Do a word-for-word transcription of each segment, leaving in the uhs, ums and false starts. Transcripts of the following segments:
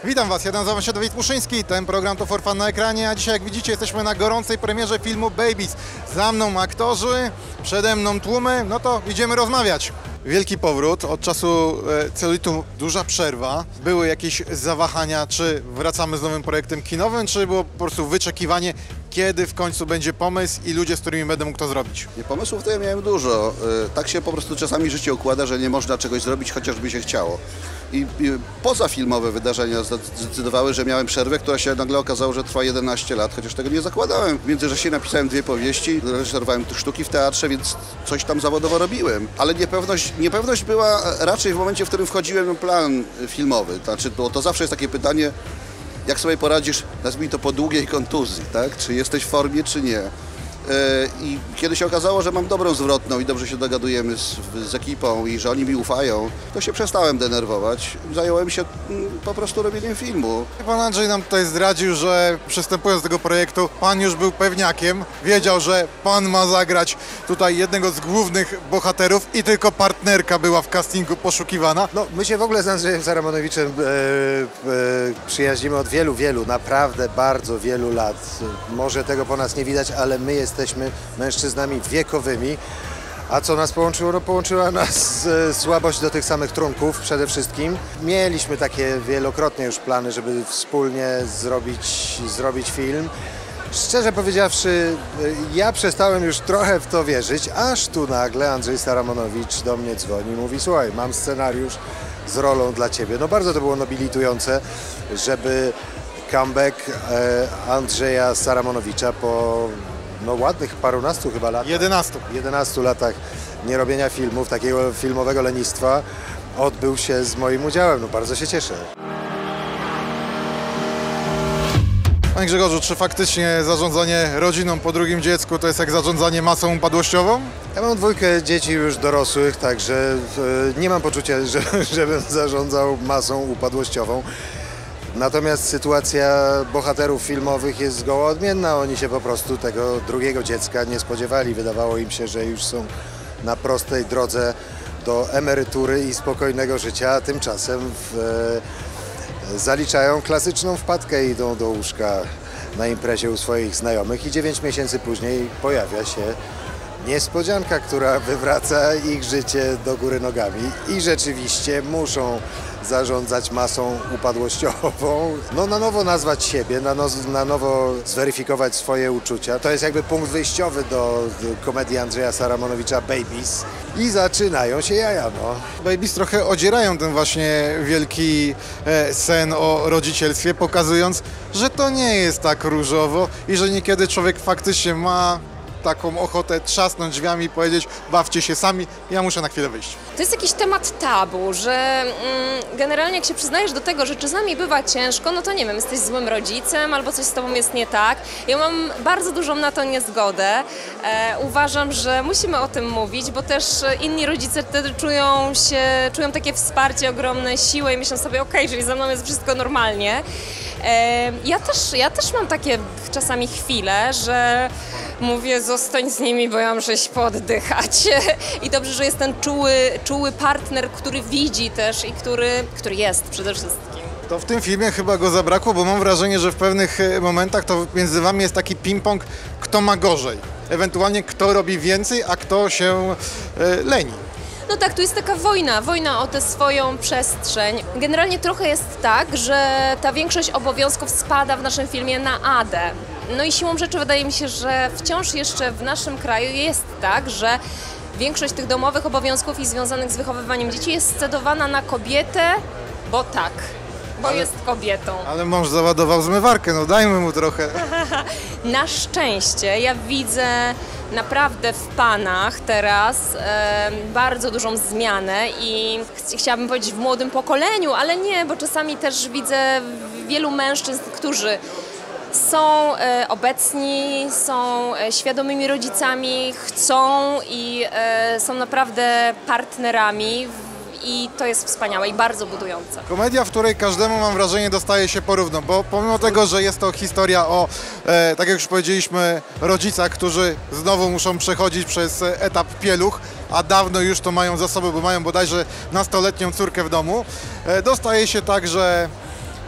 Witam Was, ja nazywam się Dawid Muszyński, ten program to For Fun na ekranie, a dzisiaj jak widzicie jesteśmy na gorącej premierze filmu Babies. Za mną aktorzy, przede mną tłumy, no to idziemy rozmawiać. Wielki powrót, od czasu e, celulitu duża przerwa. Były jakieś zawahania, czy wracamy z nowym projektem kinowym, czy było po prostu wyczekiwanie, kiedy w końcu będzie pomysł i ludzie, z którymi będę mógł to zrobić? Nie, pomysłów to ja miałem dużo. Tak się po prostu czasami życie układa, że nie można czegoś zrobić, chociażby się chciało. I, i pozafilmowe wydarzenia zdecydowały, że miałem przerwę, która się nagle okazało, że trwa jedenaście lat, chociaż tego nie zakładałem. W międzyczasie napisałem dwie powieści, reżyserowałem sztuki w teatrze, więc coś tam zawodowo robiłem. Ale niepewność, niepewność była raczej w momencie, w którym wchodziłem na plan filmowy. Znaczy, to, to zawsze jest takie pytanie, jak sobie poradzisz, nazwijmy to po długiej kontuzji, tak? Czy jesteś w formie, czy nie. I kiedy się okazało, że mam dobrą zwrotną i dobrze się dogadujemy z, z ekipą i że oni mi ufają, to się przestałem denerwować. Zająłem się po prostu robieniem filmu. Pan Andrzej nam tutaj zdradził, że przystępując do tego projektu, pan już był pewniakiem, wiedział, że pan ma zagrać tutaj jednego z głównych bohaterów i tylko partnerka była w castingu poszukiwana. No, my się w ogóle z Andrzejem Saramonowiczem e, e, przyjaźnimy od wielu, wielu, naprawdę bardzo wielu lat. Może tego po nas nie widać, ale my jesteśmy Jesteśmy mężczyznami wiekowymi, a co nas połączyło? No, połączyła nas e, słabość do tych samych trunków przede wszystkim. Mieliśmy takie wielokrotnie już plany, żeby wspólnie zrobić, zrobić film. Szczerze powiedziawszy, ja przestałem już trochę w to wierzyć, aż tu nagle Andrzej Saramonowicz do mnie dzwoni i mówi: słuchaj, mam scenariusz z rolą dla ciebie. No bardzo to było nobilitujące, żeby comeback e, Andrzeja Saramonowicza po no ładnych parunastu chyba latach, jedenastu. jedenastu latach nierobienia filmów, takiego filmowego lenistwa, odbył się z moim udziałem. No bardzo się cieszę. Panie Grzegorzu, czy faktycznie zarządzanie rodziną po drugim dziecku to jest jak zarządzanie masą upadłościową? Ja mam dwójkę dzieci już dorosłych, także nie mam poczucia, że, żebym zarządzał masą upadłościową. Natomiast sytuacja bohaterów filmowych jest zgoła odmienna. Oni się po prostu tego drugiego dziecka nie spodziewali. Wydawało im się, że już są na prostej drodze do emerytury i spokojnego życia, a tymczasem w, e, zaliczają klasyczną wpadkę i idą do łóżka na imprezie u swoich znajomych i dziewięć miesięcy później pojawia się niespodzianka, która wywraca ich życie do góry nogami i rzeczywiście muszą zarządzać masą upadłościową, no na nowo nazwać siebie, na, no, na nowo zweryfikować swoje uczucia. To jest jakby punkt wyjściowy do, do komedii Andrzeja Saramonowicza Babies i zaczynają się jaja, no. Babies trochę odzierają ten właśnie wielki e, sen o rodzicielstwie, pokazując, że to nie jest tak różowo i że niekiedy człowiek faktycznie ma taką ochotę trzasnąć drzwiami i powiedzieć: bawcie się sami, ja muszę na chwilę wyjść. To jest jakiś temat tabu, że mm, generalnie jak się przyznajesz do tego, że czasami bywa ciężko, no to nie wiem, jesteś złym rodzicem albo coś z tobą jest nie tak. Ja mam bardzo dużą na to niezgodę. E, uważam, że musimy o tym mówić, bo też inni rodzice wtedy czują się, czują takie wsparcie, ogromne siłę i myślą sobie: okej, okay, czyli ze mną jest wszystko normalnie. E, ja też, ja też mam takie czasami chwile, że mówię: zostań z nimi, bo ja muszę się pooddychać. I dobrze, że jest ten czuły, czuły partner, który widzi też i który, który jest przede wszystkim. To w tym filmie chyba go zabrakło, bo mam wrażenie, że w pewnych momentach to między wami jest taki ping-pong, kto ma gorzej. Ewentualnie kto robi więcej, a kto się e, leni. No tak, tu jest taka wojna, wojna o tę swoją przestrzeń. Generalnie trochę jest tak, że ta większość obowiązków spada w naszym filmie na Adę. No i siłą rzeczy wydaje mi się, że wciąż jeszcze w naszym kraju jest tak, że większość tych domowych obowiązków i związanych z wychowywaniem dzieci jest scedowana na kobietę, bo tak, bo ale, jest kobietą. Ale mąż załadował zmywarkę, no dajmy mu trochę. Na szczęście ja widzę naprawdę w panach teraz e, bardzo dużą zmianę i ch chciałabym powiedzieć w młodym pokoleniu, ale nie, bo czasami też widzę wielu mężczyzn, którzy są e, obecni, są e, świadomymi rodzicami, chcą i e, są naprawdę partnerami i to jest wspaniałe i bardzo budujące. Komedia, w której każdemu, mam wrażenie, dostaje się porówno, bo pomimo tego, że jest to historia o, e, tak jak już powiedzieliśmy, rodzicach, którzy znowu muszą przechodzić przez etap pieluch, a dawno już to mają za sobą, bo mają bodajże nastoletnią córkę w domu, e, dostaje się także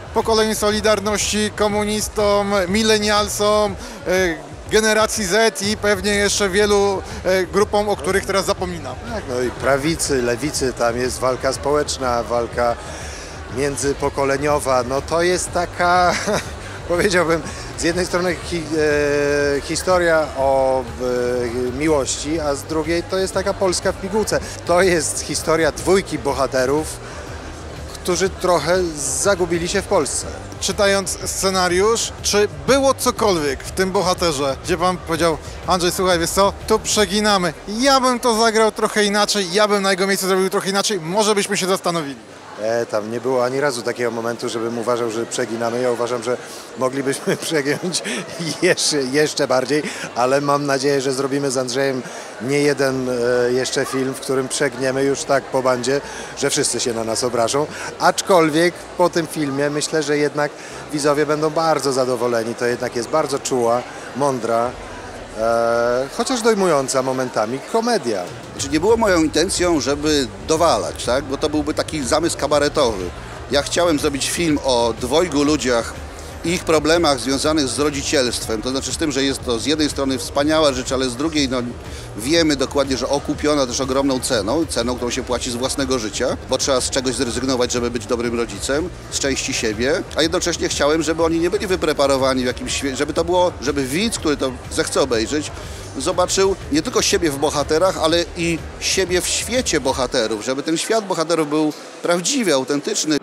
pokoleniu Solidarności, komunistom, milenialsom, e, generacji Z i pewnie jeszcze wielu e, grupom, o których teraz zapominam. Tak, no i prawicy, lewicy, tam jest walka społeczna, walka międzypokoleniowa. No to jest taka, powiedziałbym, z jednej strony hi, e, historia o e, miłości, a z drugiej to jest taka Polska w pigułce. To jest historia dwójki bohaterów, którzy trochę zagubili się w Polsce. Czytając scenariusz, czy było cokolwiek w tym bohaterze, gdzie pan powiedział: Andrzej, słuchaj, wiesz co, tu przeginamy, ja bym to zagrał trochę inaczej, ja bym na jego miejscu zrobił trochę inaczej, może byśmy się zastanowili. E, tam nie było ani razu takiego momentu, żebym uważał, że przeginamy. Ja uważam, że moglibyśmy przegiąć jeszcze, jeszcze bardziej, ale mam nadzieję, że zrobimy z Andrzejem nie jeden e, jeszcze film, w którym przegniemy już tak po bandzie, że wszyscy się na nas obrażą. Aczkolwiek po tym filmie myślę, że jednak widzowie będą bardzo zadowoleni. To jednak jest bardzo czuła, mądra, E, chociaż dojmująca momentami komedia. Znaczy, nie było moją intencją, żeby dowalać, tak? Bo to byłby taki zamysł kabaretowy. Ja chciałem zrobić film o dwojgu ludziach i ich problemach związanych z rodzicielstwem. To znaczy z tym, że jest to z jednej strony wspaniała rzecz, ale z drugiej no, wiemy dokładnie, że okupiona też ogromną ceną, ceną, którą się płaci z własnego życia, bo trzeba z czegoś zrezygnować, żeby być dobrym rodzicem, z części siebie, a jednocześnie chciałem, żeby oni nie byli wypreparowani w jakimś świecie, żeby to było, żeby widz, który to zechce obejrzeć, zobaczył nie tylko siebie w bohaterach, ale i siebie w świecie bohaterów, żeby ten świat bohaterów był prawdziwy, autentyczny.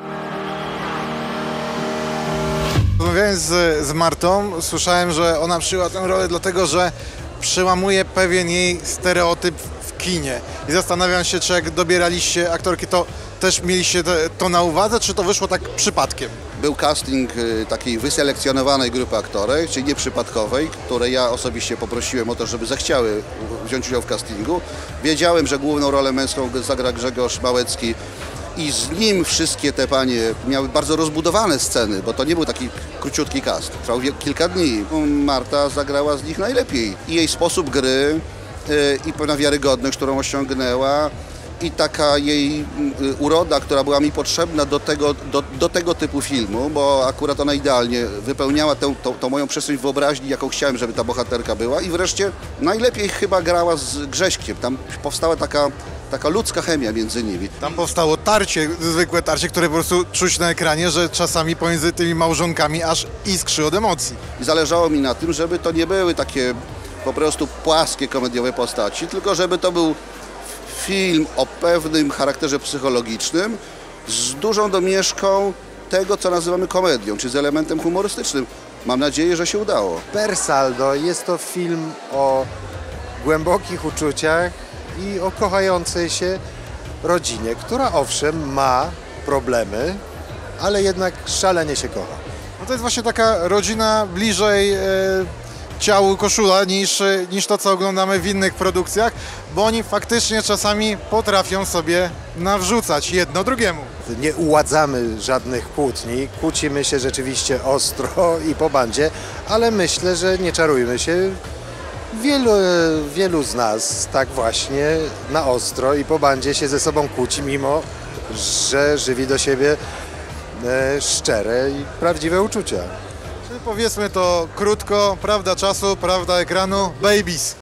Rozmawiając z, z Martą, słyszałem, że ona przyjęła tę rolę dlatego, że przełamuje pewien jej stereotyp w kinie. I zastanawiam się, czy jak dobieraliście aktorki, to też mieliście te, to na uwadze, czy to wyszło tak przypadkiem? Był casting y, takiej wyselekcjonowanej grupy aktorek, czyli nieprzypadkowej, które ja osobiście poprosiłem o to, żeby zechciały wziąć udział w castingu. Wiedziałem, że główną rolę męską zagra Grzegorz Małecki i z nim wszystkie te panie miały bardzo rozbudowane sceny, bo to nie był taki króciutki cast. Trwał kilka dni. Marta zagrała z nich najlepiej. I jej sposób gry y, i pewna wiarygodność, którą osiągnęła, i taka jej y, uroda, która była mi potrzebna do tego, do, do tego typu filmu, bo akurat ona idealnie wypełniała tę, tą, tą moją przestrzeń wyobraźni, jaką chciałem, żeby ta bohaterka była. I wreszcie najlepiej chyba grała z Grześkiem. Tam powstała taka taka ludzka chemia między nimi. Tam powstało tarcie, zwykłe tarcie, które po prostu czuć na ekranie, że czasami pomiędzy tymi małżonkami aż iskrzy od emocji. I zależało mi na tym, żeby to nie były takie po prostu płaskie, komediowe postaci, tylko żeby to był film o pewnym charakterze psychologicznym z dużą domieszką tego, co nazywamy komedią, czy z elementem humorystycznym. Mam nadzieję, że się udało. Per saldo jest to film o głębokich uczuciach i o kochającej się rodzinie, która owszem ma problemy, ale jednak szalenie się kocha. No to jest właśnie taka rodzina bliżej e, ciału koszula niż, niż to, co oglądamy w innych produkcjach, bo oni faktycznie czasami potrafią sobie nawrzucać jedno drugiemu. Nie uładzamy żadnych kłótni, kłócimy się rzeczywiście ostro i po bandzie, ale myślę, że nie czarujmy się. Wielu, wielu z nas tak właśnie na ostro i po bandzie się ze sobą kłóci, mimo że żywi do siebie e, szczere i prawdziwe uczucia. Czyli powiedzmy to krótko, prawda czasu, prawda ekranu, Babies.